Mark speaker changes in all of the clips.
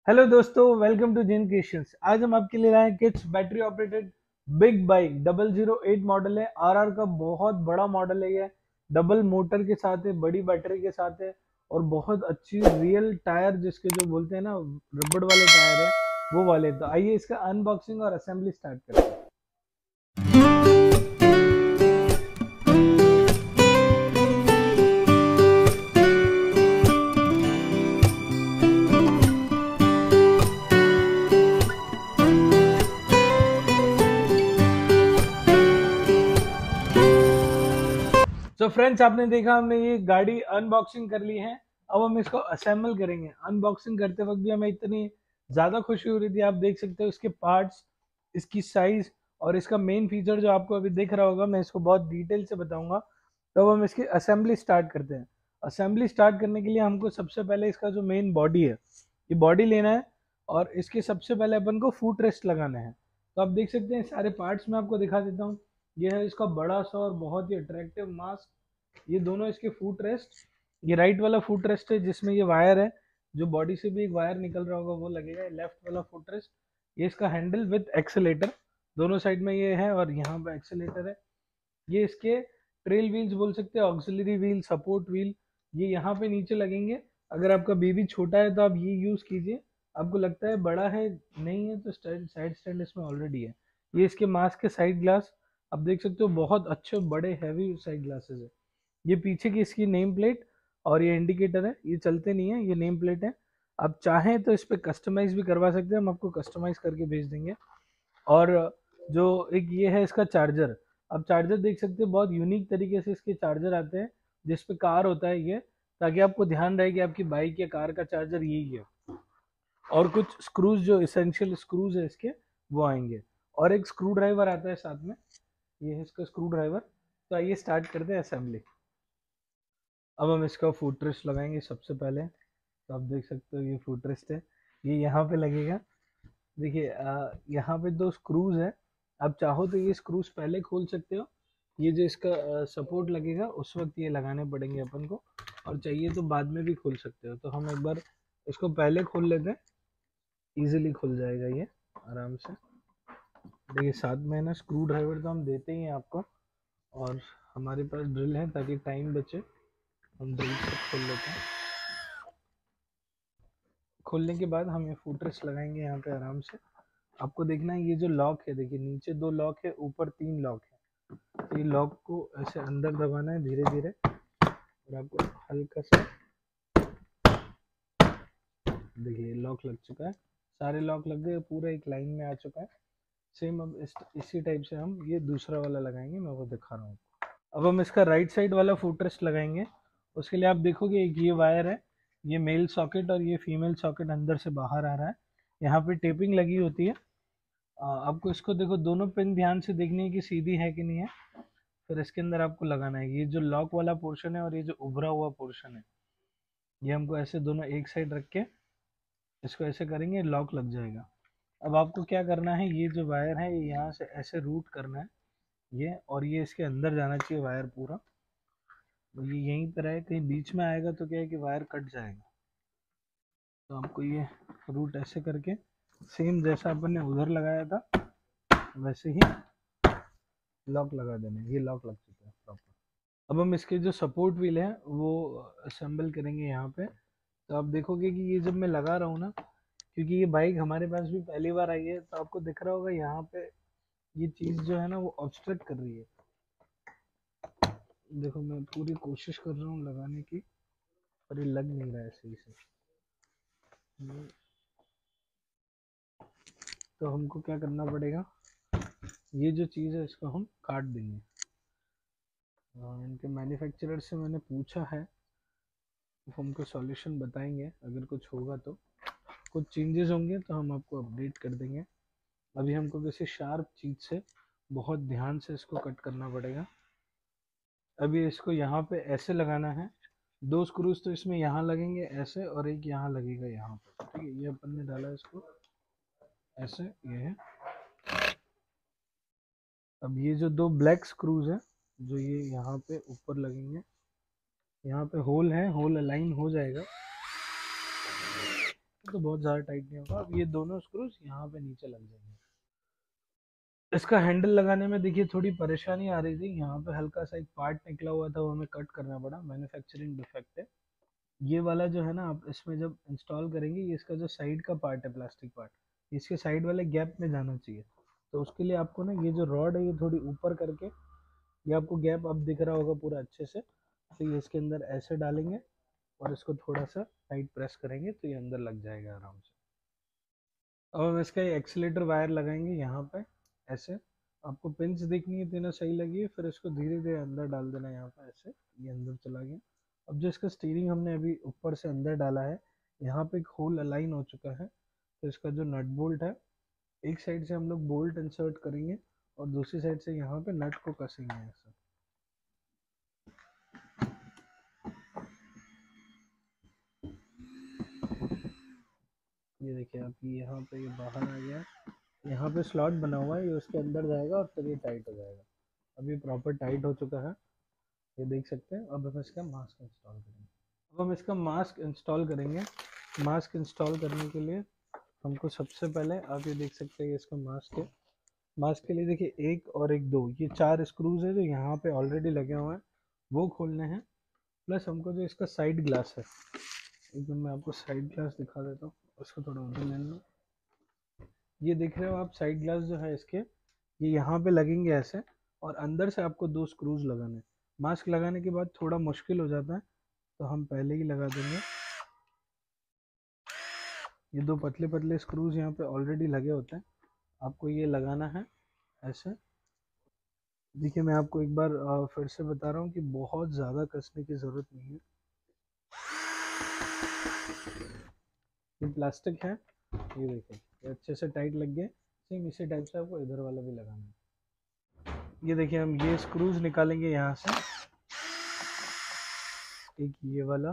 Speaker 1: Hello दोस्तों, welcome to Jin creations. आज हम आपके लिए लाए kids battery operated big bike 008 model है। आरआर का बहुत बड़ा मॉडल है ये। डबल मोटर के साथ है, बड़ी बैटरी के साथ है और बहुत अच्छी रियल टायर, जिसके जो बोलते हैं ना रबड़ वाले टायर है वो वाले। तो आइए इसका अनबॉक्सिंग और असेंबली स्टार्ट करते हैं। तो फ्रेंड्स, आपने देखा हमने ये गाड़ी अनबॉक्सिंग कर ली है। अब हम इसको असेंबल करेंगे। अनबॉक्सिंग करते वक्त भी हमें इतनी ज़्यादा खुशी हो रही थी। आप देख सकते हो इसके पार्ट्स, इसकी साइज और इसका मेन फीचर जो आपको अभी दिख रहा होगा। मैं इसको बहुत डिटेल से बताऊंगा। तो अब हम इसकी असेंबली स्टार्ट करते हैं। असेंबली स्टार्ट करने के लिए हमको सबसे पहले इसका जो मेन बॉडी है, ये बॉडी लेना है और इसके सबसे पहले अपन को फुट रेस्ट लगाना है। तो आप देख सकते हैं सारे पार्ट्स में आपको दिखा देता हूँ। ये है इसका बड़ा सा और बहुत ही अट्रैक्टिव मास्क। ये दोनों इसके फुट रेस्ट, ये राइट वाला फुट रेस्ट है जिसमें ये वायर है, जो बॉडी से भी एक वायर निकल रहा होगा वो लगेगा। लेफ्ट वाला फुट रेस्ट, ये इसका हैंडल विद एक्सेलेटर, दोनों साइड में ये है और यहाँ पे एक्सेलेटर है। ये इसके ट्रेल व्हील्स बोल सकते हैं, ऑक्सिलरी व्हील, सपोर्ट व्हील, ये यहाँ पे नीचे लगेंगे। अगर आपका बेबी छोटा है तो आप ये यूज कीजिए। आपको लगता है बड़ा है, नहीं है, तो साइड स्टैंड इसमें ऑलरेडी है। ये इसके मास्क के साइड ग्लास आप देख सकते हो, बहुत अच्छे बड़े हैवी साइड ग्लासेस है। ये पीछे की इसकी नेम प्लेट और ये इंडिकेटर है, ये चलते नहीं है, ये नेम प्लेट है। आप चाहें तो इस पर कस्टमाइज भी करवा सकते हैं, हम आपको कस्टमाइज करके भेज देंगे। और जो एक ये है इसका चार्जर, आप चार्जर देख सकते हैं, बहुत यूनिक तरीके से इसके चार्जर आते हैं जिस पे कार होता है ये, ताकि आपको ध्यान रहे कि आपकी बाइक या कार का चार्जर यही है। और कुछ स्क्रूज, जो इसेंशियल स्क्रूज है इसके, वो आएंगे। और एक स्क्रू ड्राइवर आता है साथ में, ये है इसका स्क्रू ड्राइवर। तो आइए स्टार्ट करते हैं असेंबली। अब हम इसका फुट रेस्ट लगाएंगे सबसे पहले। तो आप देख सकते हो ये फुट रेस्ट है, ये यहाँ पे लगेगा। देखिए यहाँ पे दो स्क्रूज है। आप चाहो तो ये स्क्रूज पहले खोल सकते हो। ये जो इसका सपोर्ट लगेगा उस वक्त ये लगाने पड़ेंगे अपन को, और चाहिए तो बाद में भी खोल सकते हो। तो हम एक बार इसको पहले खोल लेते हैं, इजीली खुल जाएगा ये आराम से। देखिए साथ में ना स्क्रू ड्राइवर तो हम देते ही हैं आपको, और हमारे पास ड्रिल है ताकि टाइम बचे, हम ड्रिल से खोल लेते हैं। खोलने के बाद हम ये फुटरेस्ट लगाएंगे यहाँ पे आराम से। आपको देखना है ये जो लॉक है, देखिए नीचे 2 लॉक है, ऊपर 3 लॉक है। तो ये लॉक को ऐसे अंदर दबाना है धीरे धीरे, और आपको हल्का सा, देखिए लॉक लग चुका है, सारे लॉक लग गए, पूरा एक लाइन में आ चुका है। सेम अब इसी टाइप से हम ये दूसरा वाला लगाएंगे, मैं वो दिखा रहा हूँ। अब हम इसका राइट साइड वाला फुटरेस्ट लगाएंगे। उसके लिए आप देखोगे एक ये वायर है, ये मेल सॉकेट और ये फीमेल सॉकेट अंदर से बाहर आ रहा है। यहाँ पे टेपिंग लगी होती है। आपको इसको देखो, दोनों पिन ध्यान से देखनी है कि सीधी है कि नहीं है। फिर इसके अंदर आपको लगाना है ये जो लॉक वाला पोर्शन है और ये जो उभरा हुआ पोर्शन है, ये हमको ऐसे दोनों एक साइड रख के इसको ऐसे करेंगे, लॉक लग जाएगा। अब आपको क्या करना है, ये जो वायर है ये यहाँ से ऐसे रूट करना है ये, और ये इसके अंदर जाना चाहिए वायर पूरा। तो ये यहीं पर है, कहीं बीच में आएगा तो क्या है कि वायर कट जाएगा। तो आपको ये रूट ऐसे करके, सेम जैसा अपन ने उधर लगाया था वैसे ही लॉक लगा देना है। ये लॉक लग चुका है प्रॉपर। अब हम इसके जो सपोर्ट व्हील है वो असेंबल करेंगे यहाँ पे। तो आप देखोगे कि ये जब मैं लगा रहा हूँ ना, क्योंकि ये बाइक हमारे पास भी पहली बार आई है, तो आपको दिख रहा होगा यहाँ पे ये चीज़ जो है ना वो ऑब्स्ट्रक्ट कर रही है। देखो मैं पूरी कोशिश कर रहा हूँ लगाने की, पर ये लग नहीं रहा है सही से। तो हमको क्या करना पड़ेगा, ये जो चीज़ है इसको हम काट देंगे। इनके मैन्युफैक्चरर से मैंने पूछा है, वो हमको सॉल्यूशन बताएंगे। अगर कुछ होगा तो, कुछ चेंजेस होंगे तो हम आपको अपडेट कर देंगे। अभी हमको किसी शार्प चीज़ से बहुत ध्यान से इसको कट करना पड़ेगा। अभी इसको यहाँ पे ऐसे लगाना है। 2 स्क्रूज तो इसमें यहाँ लगेंगे ऐसे, और एक यहाँ लगेगा यहाँ पे, ठीक है। ये अपन ने डाला इसको ऐसे, ये है। अब ये जो 2 ब्लैक स्क्रूज है जो ये यहाँ पे ऊपर लगेंगे, यहाँ पे होल है, होल अलाइन हो जाएगा। तो बहुत ज़्यादा टाइट नहीं होगा। अब ये दोनों स्क्रूज यहाँ पे नीचे लग जाएंगे। इसका हैंडल लगाने में देखिए थोड़ी परेशानी आ रही थी, यहाँ पे हल्का सा एक पार्ट निकला हुआ था, वो हमें कट करना पड़ा, मैन्युफैक्चरिंग डिफेक्ट है। ये वाला जो है ना, आप इसमें जब इंस्टॉल करेंगे, ये इसका जो साइड का पार्ट है, प्लास्टिक पार्ट, इसके साइड वाले गैप में जाना चाहिए। तो उसके लिए आपको ना ये जो रॉड है ये थोड़ी ऊपर करके, ये आपको गैप अब दिख रहा होगा पूरा अच्छे से, तो ये इसके अंदर ऐसे डालेंगे और इसको थोड़ा सा टाइट प्रेस करेंगे तो ये अंदर लग जाएगा आराम से। अब हम इसका एक्सीलेटर वायर लगाएंगे यहाँ पे ऐसे। आपको पिंस देखनी है, तीनों सही लगी है, फिर इसको धीरे धीरे अंदर डाल देना यहाँ पे ऐसे, ये अंदर चला गया। अब जो इसका स्टीयरिंग हमने अभी ऊपर से अंदर डाला है, यहाँ पे एक होल अलाइन हो चुका है, तो इसका जो नट बोल्ट है, एक साइड से हम लोग बोल्ट इंसर्ट करेंगे और दूसरी साइड से यहाँ पे नट को कसेंगे ऐसे। ये देखिए आप, यहाँ पे ये बाहर आ गया, यहाँ पे स्लॉट बना हुआ है, ये उसके अंदर जाएगा और फिर ये टाइट हो जाएगा। अब ये प्रॉपर टाइट हो चुका है, ये देख सकते हैं। अब हम इसका मास्क इंस्टॉल करेंगे। अब हम इसका मास्क इंस्टॉल करेंगे। मास्क इंस्टॉल करने के लिए हमको सबसे पहले, आप ये देख सकते हैं, इसका मास्क है। मास्क के लिए देखिए एक और एक दो, ये 4 स्क्रूज है जो यहाँ पे ऑलरेडी लगे हुए हैं, वो खोलने हैं। प्लस हमको जो इसका साइड ग्लास है, एक मिनट मैं आपको साइड ग्लास दिखा देता हूँ, उसको थोड़ा उधर ले लो। ये देख रहे हो आप, साइड ग्लास जो है इसके, ये यहाँ पे लगेंगे ऐसे, और अंदर से आपको 2 स्क्रूज लगाने। मास्क लगाने के बाद थोड़ा मुश्किल हो जाता है, तो हम पहले ही लगा देंगे। ये 2 पतले पतले स्क्रूज यहाँ पे ऑलरेडी लगे होते हैं, आपको ये लगाना है ऐसे। देखिए मैं आपको एक बार फिर से बता रहा हूँ कि बहुत ज़्यादा कसने की ज़रूरत नहीं है। ये प्लास्टिक है, ये देखिए ये अच्छे से टाइट लग गए। सेम इसी टाइप से आपको इधर वाला भी लगाना है। ये देखिए हम ये स्क्रूज निकालेंगे यहाँ से, एक ये वाला,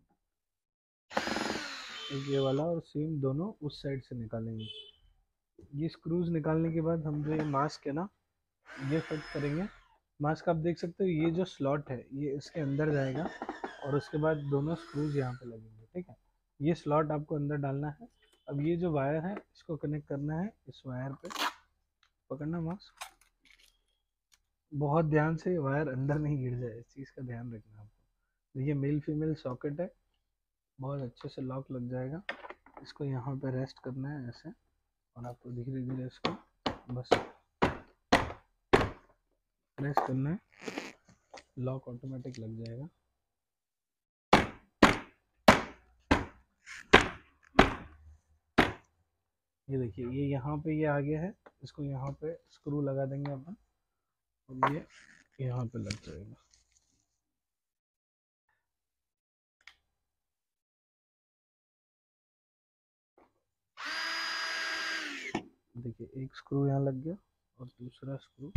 Speaker 1: एक ये वाला, और सेम दोनों उस साइड से निकालेंगे। ये स्क्रूज निकालने के बाद हम जो ये मास्क है ना, ये फिट करेंगे। मास्क आप देख सकते हो, ये जो स्लॉट है ये इसके अंदर जाएगा और उसके बाद दोनों स्क्रूज यहाँ पे लगेंगे, ठीक है। ये स्लॉट आपको अंदर डालना है। अब ये जो वायर है इसको कनेक्ट करना है इस वायर पे, पकड़ना मास्क, बहुत ध्यान से, वायर अंदर नहीं गिर जाए, इस चीज़ का ध्यान रखना आपको। देखिए मेल फीमेल सॉकेट है, बहुत अच्छे से लॉक लग जाएगा। इसको यहाँ पे रेस्ट करना है ऐसे, और आपको धीरे धीरे इसको बस प्रेस करना है, लॉक ऑटोमेटिक लग जाएगा। ये देखिए ये यहाँ पे ये आगे है, इसको यहाँ पे स्क्रू लगा देंगे अपन, और ये यहाँ पे लग जाएगा। देखिए एक स्क्रू यहाँ लग गया और दूसरा स्क्रू,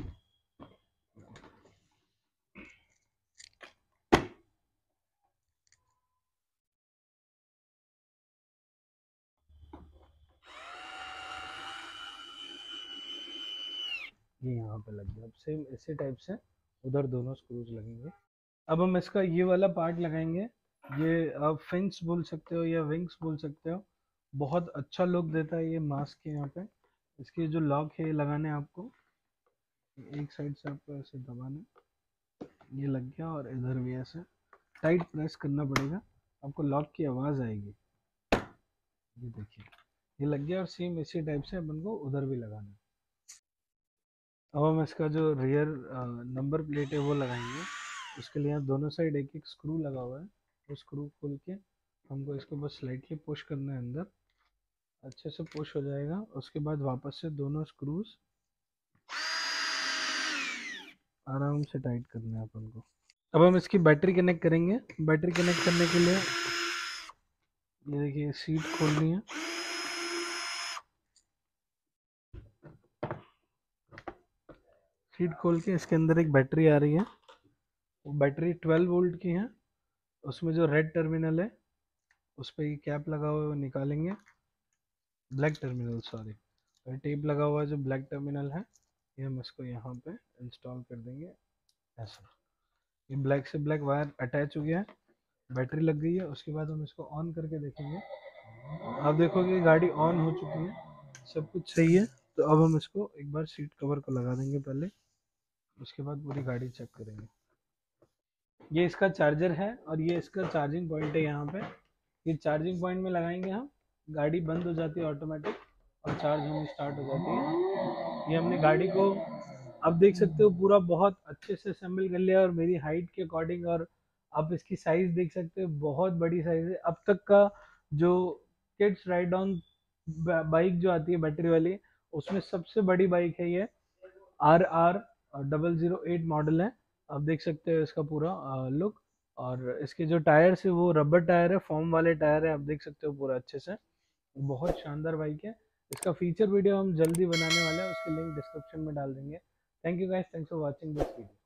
Speaker 1: ये यहाँ पे लग गया। अब सेम इसी टाइप से उधर दोनों स्क्रूज लगेंगे। अब हम इसका ये वाला पार्ट लगाएंगे, ये आप फिन्स बोल सकते हो या विंग्स बोल सकते हो, बहुत अच्छा लुक देता है ये मास्क के। यहाँ पे इसके जो लॉक है ये लगाने हैं आपको, एक साइड से आपको ऐसे दबाना, ये लग गया, और इधर भी ऐसे टाइट प्रेस करना पड़ेगा, आपको लॉक की आवाज़ आएगी। ये देखिए ये लग गया, और सेम इसी टाइप से अपन को उधर भी लगाना है। अब हम इसका जो रियर नंबर प्लेट है वो लगाएंगे। उसके लिए यहाँ दोनों साइड एक एक स्क्रू लगा हुआ है, वो स्क्रू खोल के हमको इसको बस स्लाइटली पुश करना है अंदर, अच्छे से पुश हो जाएगा। उसके बाद वापस से दोनों स्क्रूज आराम से टाइट करना है अपन को। अब हम इसकी बैटरी कनेक्ट करेंगे। बैटरी कनेक्ट करने के लिए ये देखिए सीट खोलनी है, सीट खोल के इसके अंदर एक बैटरी आ रही है, वो बैटरी 12 वोल्ट की है। उसमें जो रेड टर्मिनल है उस पर ये कैप लगा हुआ है वो निकालेंगे, ब्लैक टर्मिनल सॉरी, और टेप लगा हुआ है जो ब्लैक टर्मिनल है, ये हम इसको यहाँ पे इंस्टॉल कर देंगे ऐसा। ये ब्लैक से ब्लैक वायर अटैच हो गया है, बैटरी लग गई है। उसके बाद हम इसको ऑन करके देखेंगे आप देखोगे गाड़ी ऑन हो चुकी है, सब कुछ सही है। तो अब हम इसको एक बार सीट कवर को लगा देंगे पहले, उसके बाद पूरी गाड़ी चेक करेंगे। ये इसका चार्जर है और ये इसका चार्जिंग पॉइंट है यहाँ पे। ये चार्जिंग पॉइंट में लगाएंगे हम, गाड़ी बंद हो जाती है ऑटोमेटिक और चार्ज होनी स्टार्ट हो जाती है। ये हमने गाड़ी को, आप देख सकते हो, पूरा बहुत अच्छे से असेंबल कर लिया और मेरी हाइट के अकॉर्डिंग। और आप इसकी साइज देख सकते हो, बहुत बड़ी साइज है। अब तक का जो किड्स राइड ऑन बाइक जो आती है बैटरी वाली, उसमें सबसे बड़ी बाइक है ये। RR 008 मॉडल है। आप देख सकते हो इसका पूरा लुक। और इसके जो टायर्स है वो रबर टायर है, फॉर्म वाले टायर है, आप देख सकते हो पूरा अच्छे से। बहुत शानदार बाइक है। इसका फीचर वीडियो हम जल्दी बनाने वाले हैं, उसकी लिंक डिस्क्रिप्शन में डाल देंगे। Thank you guys, thanks for watching this video.